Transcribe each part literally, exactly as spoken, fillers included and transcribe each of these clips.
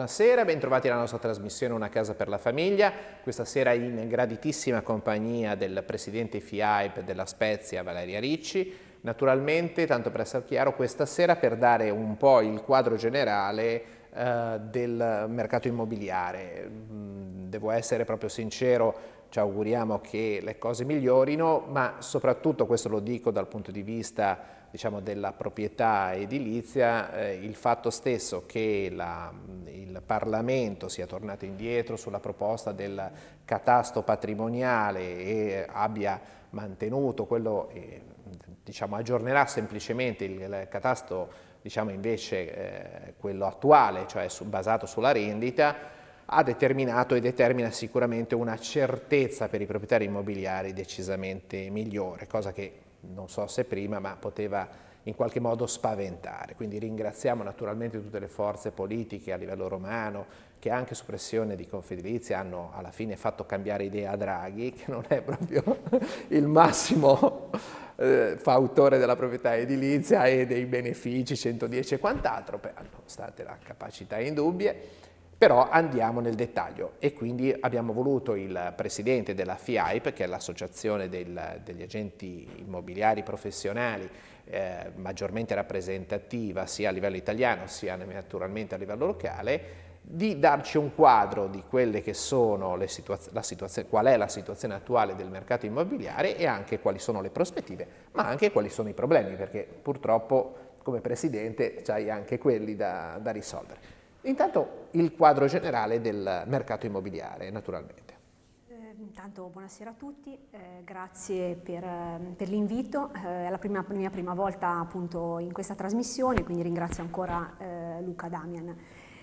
Buonasera, bentrovati alla nostra trasmissione Una casa per la famiglia, questa sera in graditissima compagnia del presidente F I A I P della Spezia, Valeria Ricci. Naturalmente, tanto per essere chiaro, questa sera per dare un po' il quadro generale eh, del mercato immobiliare. Devo essere proprio sincero, ci auguriamo che le cose migliorino, ma soprattutto, questo lo dico dal punto di vista diciamo, della proprietà edilizia, eh, il fatto stesso che la, il Parlamento sia tornato indietro sulla proposta del catasto patrimoniale e abbia mantenuto quello, eh, diciamo, aggiornerà semplicemente il, il catasto, diciamo, invece eh, quello attuale, cioè su, basato sulla rendita, ha determinato e determina sicuramente una certezza per i proprietari immobiliari decisamente migliore, cosa che non so se prima, ma poteva in qualche modo spaventare. Quindi ringraziamo naturalmente tutte le forze politiche a livello romano che anche su pressione di Confedilizia hanno alla fine fatto cambiare idea a Draghi, che non è proprio il massimo eh, fautore della proprietà edilizia e dei benefici centodieci e quant'altro, nonostante la capacità indubbie. Però andiamo nel dettaglio e quindi abbiamo voluto il presidente della F I A I P, che è l'associazione del, degli agenti immobiliari professionali eh, maggiormente rappresentativa sia a livello italiano sia naturalmente a livello locale, di darci un quadro di quelle che sono le situazio- la situazione, qual è la situazione attuale del mercato immobiliare e anche quali sono le prospettive, ma anche quali sono i problemi, perché purtroppo come presidente c'hai anche quelli da, da risolvere. Intanto il quadro generale del mercato immobiliare, naturalmente. Eh, intanto buonasera a tutti, eh, grazie per, eh, per l'invito, eh, è la prima, mia prima volta appunto in questa trasmissione, quindi ringrazio ancora eh, Luca Damian.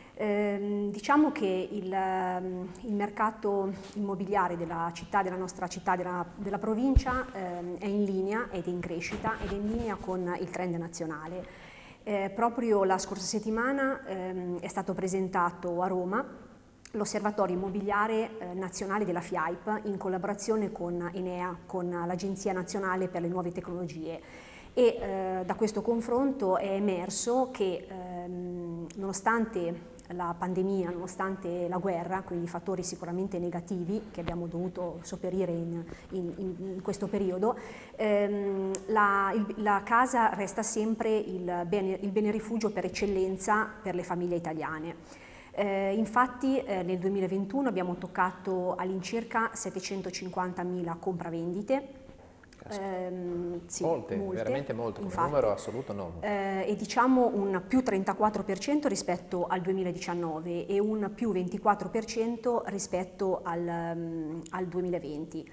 Eh, diciamo che il, il mercato immobiliare della città, della nostra città, della, della provincia eh, è in linea ed è in crescita ed è in linea con il trend nazionale. Eh, proprio la scorsa settimana ehm, è stato presentato a Roma l'Osservatorio Immobiliare eh, Nazionale della F I A I P in collaborazione con Enea, con l'Agenzia Nazionale per le Nuove Tecnologie. E eh, da questo confronto è emerso che ehm, nonostante la pandemia, nonostante la guerra, quindi fattori sicuramente negativi che abbiamo dovuto sopperire in, in, in questo periodo, ehm, la, il, la casa resta sempre il bene, il bene rifugio per eccellenza per le famiglie italiane. Eh, infatti eh, nel duemilaventuno abbiamo toccato all'incirca settecentocinquantamila compravendite. Ehm, sì, molte, molte, veramente molte, come infatti, numero assoluto no. Eh, e diciamo un più trentaquattro per cento rispetto al duemiladiciannove e un più ventiquattro per cento rispetto al, um, al duemilaventi.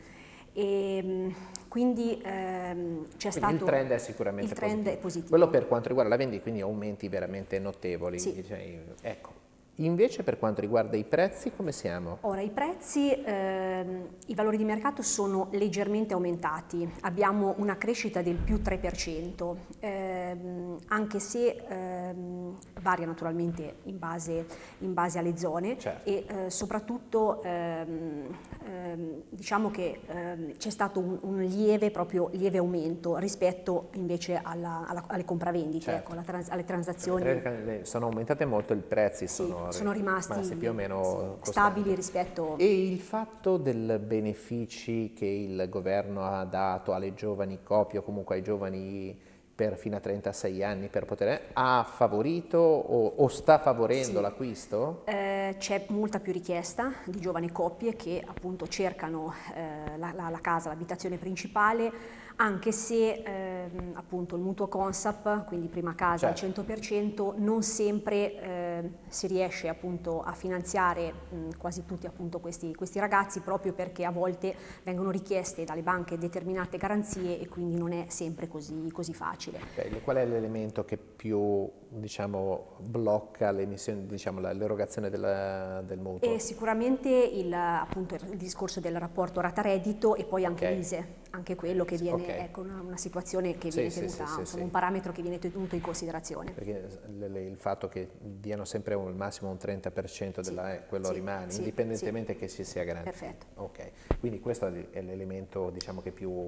E, quindi ehm, c'è stato... Il trend è sicuramente il trend positivo. È positivo. Quello per quanto riguarda la vendita, quindi aumenti veramente notevoli. Sì. Cioè, ecco. Invece per quanto riguarda i prezzi, come siamo? Ora, i prezzi, ehm, i valori di mercato sono leggermente aumentati, abbiamo una crescita del più tre per cento, ehm, anche se ehm, varia naturalmente in base, in base alle zone. Certo. E eh, soprattutto ehm, ehm, diciamo che ehm, c'è stato un, un lieve, proprio lieve aumento rispetto invece alla, alla, alle compravendite, certo. ecco, alla trans, alle transazioni. Sono aumentate molto i prezzi, sì, sono sono rimasti, rimasti più o meno sì, stabili rispetto... E il fatto dei benefici che il governo ha dato alle giovani coppie o comunque ai giovani per fino a trentasei anni per poter... ha favorito o, o sta favorendo sì. l'acquisto? Eh, c'è molta più richiesta di giovani coppie che appunto cercano eh, la, la, la casa, l'abitazione principale, anche se ehm, appunto il mutuo Consap, quindi prima casa al certo. cento per cento, non sempre eh, si riesce appunto a finanziare mh, quasi tutti appunto questi, questi ragazzi, proprio perché a volte vengono richieste dalle banche determinate garanzie e quindi non è sempre così, così facile. Okay. Qual è l'elemento che più diciamo, blocca l'emissione, diciamo, l'erogazione del, del mutuo? E sicuramente il, appunto, il discorso del rapporto rata-reddito e poi anche okay. l'I S E E, anche quello che viene, okay. ecco, una, una situazione che viene sì, tenuta, sì, sì, insomma, sì. un parametro che viene tenuto in considerazione. Perché il fatto che diano sempre al massimo un trenta per cento della, sì, quello sì, rimane, sì, indipendentemente sì. che si sia garantito. Perfetto. Ok, quindi questo è l'elemento diciamo che più...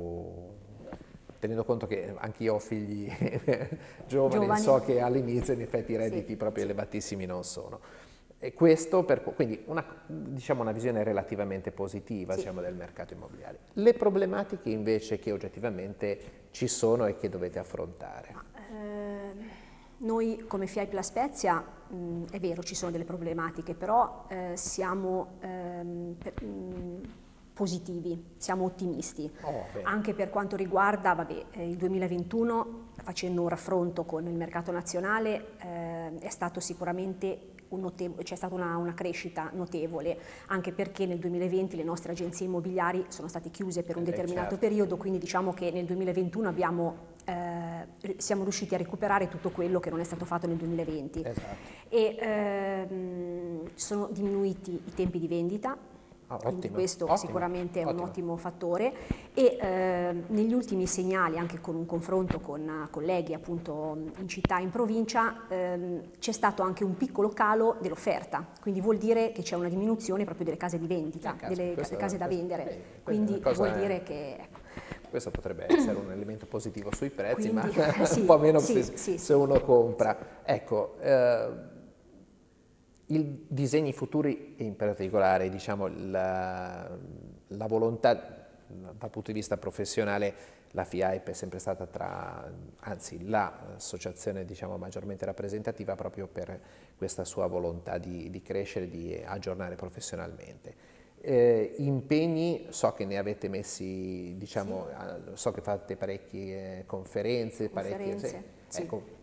tenendo conto che anch'io ho figli giovani, giovani, so che all'inizio in effetti i redditi sì, proprio sì. elevatissimi non sono. E questo per, quindi una, diciamo una visione relativamente positiva, sì. diciamo, del mercato immobiliare. Le problematiche invece che oggettivamente ci sono e che dovete affrontare? Ma, eh, noi come F I A I La Spezia, mh, è vero, ci sono delle problematiche, però eh, siamo ehm, per, mh, positivi, siamo ottimisti, Oh, anche per quanto riguarda vabbè, eh, il duemilaventuno, facendo un raffronto con il mercato nazionale, eh, è stato sicuramente c'è stata una, una crescita notevole, anche perché nel duemilaventi le nostre agenzie immobiliari sono state chiuse per un eh, determinato certo. periodo, quindi diciamo che nel duemilaventuno abbiamo, eh, siamo riusciti a recuperare tutto quello che non è stato fatto nel duemilaventi. Esatto. E ehm, sono diminuiti i tempi di vendita. Ah, Quindi ottimo, questo ottimo, sicuramente è ottimo. un ottimo fattore e eh, negli ultimi segnali, anche con un confronto con colleghi appunto in città e in provincia, ehm, c'è stato anche un piccolo calo dell'offerta, quindi vuol dire che c'è una diminuzione proprio delle case di vendita, Eh, caso, delle questo, case da questo, vendere, beh, quindi vuol è, dire che... Ecco. Questo potrebbe essere un elemento positivo sui prezzi, Quindi, ma sì, un po' meno sì, se, sì, se sì. uno compra. Ecco, eh, i disegni futuri, in particolare, diciamo, la, la volontà dal punto di vista professionale, la F I A I P è sempre stata tra, anzi l'associazione, diciamo, maggiormente rappresentativa proprio per questa sua volontà di, di crescere, di aggiornare professionalmente. Eh, impegni, so che ne avete messi, diciamo, Sì. so che fate parecchie conferenze, parecchie, Conferenze, sì. ecco,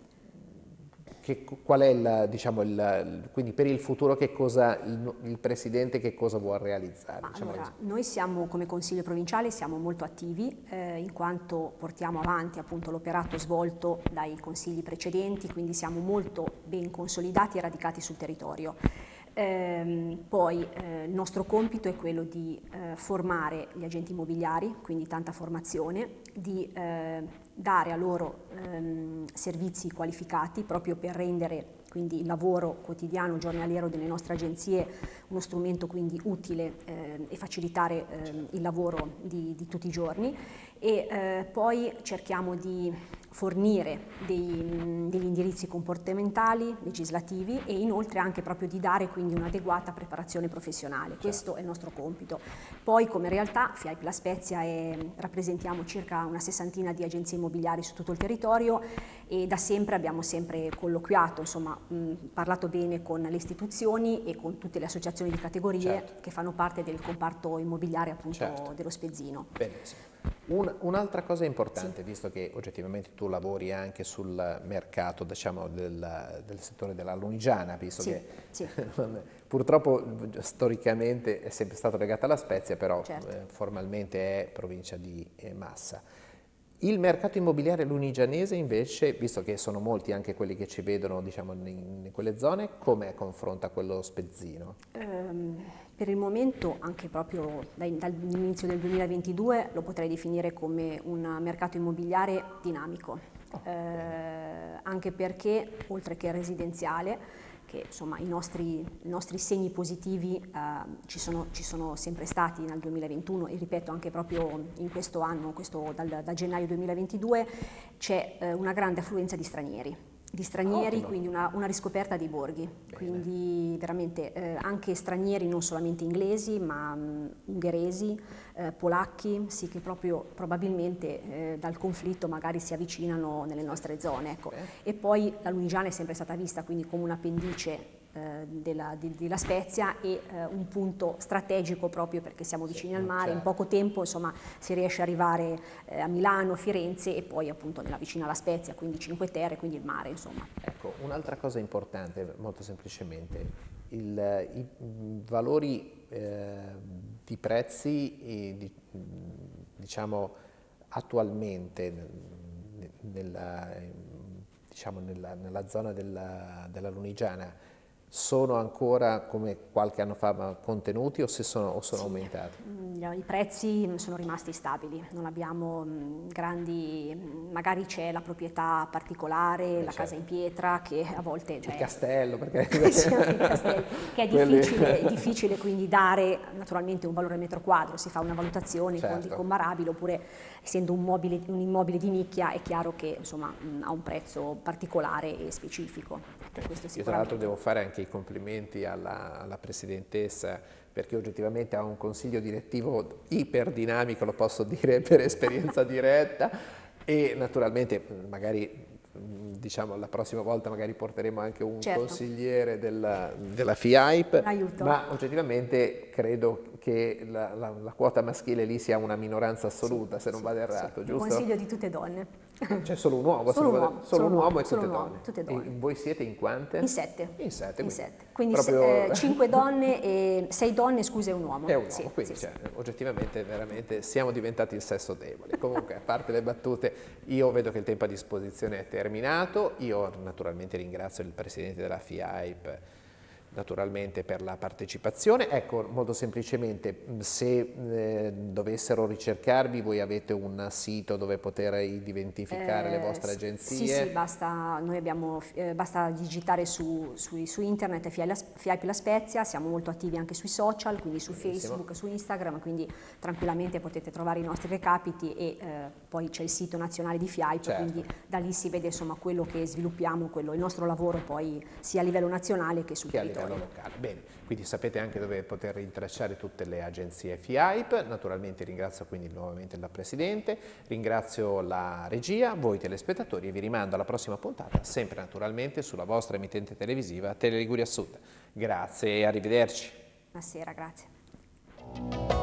che, qual è il, diciamo, il, quindi per il futuro che cosa, il, il Presidente che cosa vuole realizzare? Ma Diciamo allora, così. noi siamo come Consiglio provinciale siamo molto attivi eh, in quanto portiamo avanti appunto l'operato svolto dai consigli precedenti, quindi siamo molto ben consolidati e radicati sul territorio. Ehm, poi eh, il nostro compito è quello di eh, formare gli agenti immobiliari, quindi tanta formazione, di eh, dare a loro ehm, servizi qualificati proprio per rendere quindi il lavoro quotidiano, giornaliero delle nostre agenzie, uno strumento quindi utile eh, e facilitare eh, il lavoro di, di tutti i giorni e eh, poi cerchiamo di fornire dei, degli indirizzi comportamentali, legislativi e inoltre anche proprio di dare quindi un'adeguata preparazione professionale. Certo. Questo è il nostro compito. Poi come realtà F I A I P La Spezia è, rappresentiamo circa una sessantina di agenzie immobiliari su tutto il territorio e da sempre abbiamo sempre colloquiato, insomma mh, parlato bene con le istituzioni e con tutte le associazioni di categorie certo. che fanno parte del comparto immobiliare appunto certo. dello Spezzino. Benissimo. Un, un'altra cosa importante, sì. visto che oggettivamente tu lavori anche sul mercato, diciamo, del, del settore della Lunigiana, visto sì, che sì. purtroppo storicamente è sempre stato legato alla Spezia, però certo. eh, formalmente è provincia di eh, Massa. Il mercato immobiliare lunigianese invece, visto che sono molti anche quelli che ci vedono, diciamo, in, in quelle zone, come confronta quello spezzino? Um, per il momento, anche proprio dai, dall'inizio del duemilaventidue, lo potrei definire come un mercato immobiliare dinamico, oh, eh, anche perché, oltre che residenziale, che insomma i nostri, i nostri segni positivi eh, ci, sono, ci sono sempre stati nel duemilaventuno e ripeto anche proprio in questo anno, questo, dal, da gennaio duemilaventidue, c'è eh, una grande affluenza di stranieri. di stranieri, Ottimo. quindi una, una riscoperta dei borghi, Bene. quindi veramente eh, anche stranieri non solamente inglesi ma mh, ungheresi, eh, polacchi, sì che proprio probabilmente eh, dal conflitto magari si avvicinano nelle nostre zone. Ecco. E poi la Lunigiana è sempre stata vista quindi come un appendice eh, della, di, della Spezia e eh, un punto strategico proprio perché siamo vicini sì, al mare, certo. in poco tempo insomma si riesce ad arrivare eh, a Milano, Firenze e poi appunto nella vicina alla Spezia, quindi Cinque Terre, quindi il mare insomma. Ecco, un'altra cosa importante, molto semplicemente, il, i valori eh, di prezzi, e di, diciamo attualmente nella, diciamo nella, nella zona della, della Lunigiana sono ancora come qualche anno fa contenuti o, se sono, o sono sì. aumentati? i prezzi sono rimasti stabili, non abbiamo mh, grandi, mh, magari c'è la proprietà particolare, eh, la certo. casa in pietra che a volte... Cioè, il castello, perché... sì, il castello, che è difficile, è difficile quindi dare naturalmente un valore metro quadro, si fa una valutazione certo. con comparabile, oppure essendo un, mobile, un immobile di nicchia è chiaro che insomma mh, ha un prezzo particolare e specifico. Okay. Questo Io tra l'altro devo fare anche i complimenti alla, alla presidentessa, perché oggettivamente ha un consiglio direttivo iperdinamico, lo posso dire per esperienza diretta, e naturalmente magari diciamo la prossima volta magari porteremo anche un certo. consigliere della, della FIAIP, Aiuto. ma oggettivamente credo che la, la, la quota maschile lì sia una minoranza assoluta, sì, se non sì, vado errato, sì. giusto? Il consiglio di tutte donne. C'è solo un uomo, solo un vado... uomo, solo solo un uomo, uomo e solo tutte, un uomo, donne. tutte donne. E voi siete in quante? In sette. In sette, in quindi, sette. quindi proprio... se, eh, cinque donne e sei donne, scusa, e un uomo. È un uomo, sì, quindi sì, cioè, sì. oggettivamente veramente siamo diventati il sesso debole. Comunque, a parte le battute, io vedo che il tempo a disposizione è terminato. Io naturalmente ringrazio il presidente della FIAIP naturalmente per la partecipazione. Ecco, molto semplicemente, se eh, dovessero ricercarvi, voi avete un sito dove poter identificare eh, le vostre agenzie? Sì, sì, basta, noi abbiamo, eh, basta digitare su, su, su internet FIAIP La Spezia, siamo molto attivi anche sui social, quindi su Benissimo. Facebook, su Instagram, quindi tranquillamente potete trovare i nostri recapiti e eh, poi c'è il sito nazionale di FIAIP, certo. Quindi da lì si vede insomma quello che sviluppiamo, quello, il nostro lavoro poi sia a livello nazionale che sul che territorio. Locale. Bene, quindi sapete anche dove poter rintracciare tutte le agenzie FIAIP. Naturalmente ringrazio quindi nuovamente la Presidente, ringrazio la regia, voi telespettatori e vi rimando alla prossima puntata, sempre naturalmente sulla vostra emittente televisiva Tele Liguria Sud. Grazie e arrivederci. Buonasera, grazie.